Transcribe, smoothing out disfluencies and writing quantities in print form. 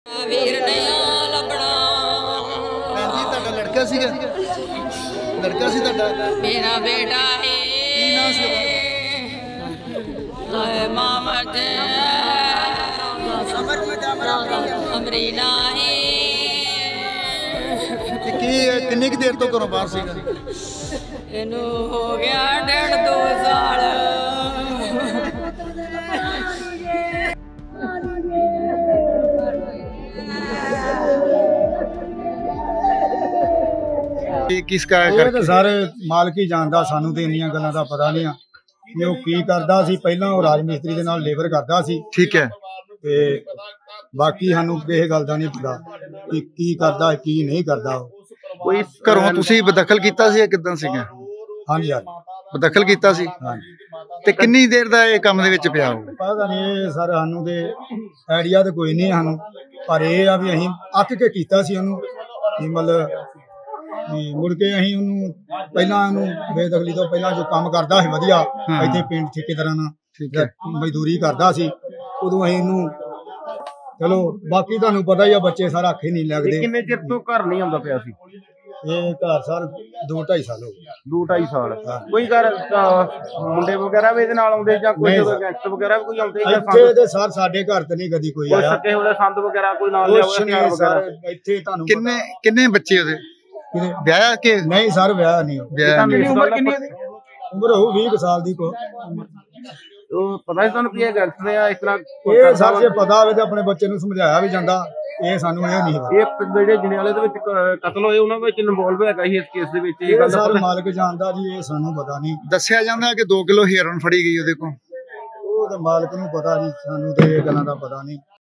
ਵੀਰ ਨਹੀਂ ਲੱਭਣਾ। ਭੈਣ ਜੀ ਤੁਹਾਡਾ ਲੜਕਾ ਸੀਗਾ? ਲੜਕਾ ਸੀ ਤੁਹਾਡਾ? ਮੇਰਾ ਬੇਟਾ ਹੈ। ਕੀ ਨਾਮ ਸੀ ਉਹਦਾ? मोहम्मद अमरीना है। किन्नी देर तो घरों बाहर सीगा? इनू हो गया 1.5-2 साल। किसका करके सारे मालक ही जानता, सानू तो इन्नियां गल्लां दा पता नहीं। ਉਹ ਕੀ ਕਰਦਾ ਸੀ ਪਹਿਲਾਂ, ਉਹ ਰਾਜ ਮਿਸਤਰੀ ਦੇ ਨਾਲ ਲੇਬਰ ਕਰਦਾ ਸੀ। ਠੀਕ ਹੈ। ਤੇ ਬਾਕੀ ਸਾਨੂੰ ਕਿਸੇ ਗੱਲ ਦਾ ਨਹੀਂ ਪਤਾ ਕਿ ਕੀ ਕਰਦਾ ਕੀ ਨਹੀਂ ਕਰਦਾ। ਕੋਈ ਘਰੋਂ ਤੁਸੀਂ ਬਦਖਲ ਕੀਤਾ ਸੀ ਕਿਦਾਂ ਸੀਗਾ? ਹਾਂਜੀ ਹਾਂਜੀ ਬਦਖਲ ਕੀਤਾ ਸੀ। ਹਾਂਜੀ। ਤੇ ਕਿੰਨੀ ਦੇਰ ਦਾ ਇਹ ਕੰਮ ਦੇ ਵਿੱਚ ਪਿਆ ਹੋ? ਪਤਾ ਨਹੀਂ ਸਰ, ਸਾਨੂੰ ਤੇ ਆਈਡੀਆ ਤੇ ਕੋਈ ਨਹੀਂ ਸਾਨੂੰ, ਪਰ ਇਹ ਆ ਵੀ ਅਸੀਂ ਅੱਕ ਕੇ ਕੀਤਾ ਸੀ ਉਹਨੂੰ। ਮਤਲਬ ਮੁੜ ਕੇ ਅਸੀਂ ਉਹਨੂੰ ਪਹਿਲਾਂ ਉਹਨੂੰ ਬੇਦਖਲੀ ਤੋਂ ਪਹਿਲਾਂ ਜੋ ਕੰਮ ਕਰਦਾ ਸੀ ਵਧੀਆ ਇੱਥੇ ਪਿੰਡ ਠੇਕੇਦਾਰਾਂ ਨਾਲ ਮਜ਼ਦੂਰੀ ਕਰਦਾ ਸੀ, ਉਦੋਂ ਅਸੀਂ ਇਹਨੂੰ ਚਲੋ ਬਾਕੀ ਤੁਹਾਨੂੰ ਪਤਾ ਹੀ ਆ, ਬੱਚੇ ਸਾਰਾ ਅੱਖੇ ਨਹੀਂ ਲੱਗਦੇ। ਕਿੰਨੇ ਚਿਰ ਤੋਂ ਘਰ ਨਹੀਂ ਆਉਂਦਾ ਪਿਆ ਸੀ? ਇਹ ਘਰ ਸਰ 2-2.5 ਸਾਲ ਹੋ ਗਏ। 2-2.5 ਸਾਲ। ਕੋਈ ਘਰ ਮੁੰਡੇ ਵਗੈਰਾ ਵੀ ਇਹਦੇ ਨਾਲ ਆਉਂਦੇ ਜਾਂ ਕੋਈ ਗੈਸਟ ਵਗੈਰਾ ਵੀ ਕੋਈ ਆਉਂਦੇ? ਇੱਥੇ ਤੇ ਸਰ ਸਾਡੇ ਘਰ ਤੇ ਨਹੀਂ ਕਦੀ ਕੋਈ ਆਇਆ। ਸੱਕੇ ਹੋਏ ਸੰਦ ਵਗੈਰਾ ਕੋਈ ਨਾਲ ਲਿਆਉਂਦਾ ਵਗੈਰਾ? ਇੱਥੇ ਤੁਹਾਨੂੰ ਕਿੰਨੇ ਬੱਚੇ ਉਹਦੇ? ਵਿਆਹ ਕੇ? ਨਹੀਂ ਸਰ, ਵਿਆਹ ਨਹੀਂ। ਉਮਰ ਕਿੰਨੀ ਹੈ? ਉਮਰ ਹੋਊ 20 ਸਾਲ ਦੀ। ਕੋ ਉਹ ਪਤਾ ਸੀ ਤੁਹਾਨੂੰ ਵੀ ਇਹ ਗੈਂਗਸਟਰ ਆ ਇਸ ਤਰ੍ਹਾਂ? ਇਹ ਸਰ ਜੇ ਪਤਾ ਹੋਵੇ ਤਾਂ ਆਪਣੇ ਬੱਚੇ ਨੂੰ ਸਮਝਾਇਆ ਵੀ ਜਾਂਦਾ, ਇਹ ਸਾਨੂੰ ਇਹ ਨਹੀਂ ਪਤਾ। ਇਹ ਜਿਹੜੇ ਜਨਿਆਲੇ ਦੇ ਵਿੱਚ ਕਤਲ ਹੋਏ ਉਹਨਾਂ ਵਿੱਚ ਇਨਵੋਲਵ ਹੈਗਾ ਸੀ ਇਸ ਕੇਸ ਦੇ ਵਿੱਚ? ਇਹ ਗੱਲ ਸਰ ਮਾਲਕ ਜਾਣਦਾ ਜੀ, ਇਹ ਸਾਨੂੰ ਪਤਾ ਨਹੀਂ। ਦੱਸਿਆ ਜਾਂਦਾ ਕਿ 2 ਕਿਲੋ ਹੀਰੋਇਨ ਫੜੀ ਗਈ ਉਹਦੇ ਕੋਲ। ਉਹ ਤਾਂ ਮਾਲਕ ਨੂੰ ਪਤਾ ਜੀ, ਸਾਨੂੰ ਤੇ ਇਹ ਗੱਲਾਂ ਦਾ ਪਤਾ ਨਹੀਂ।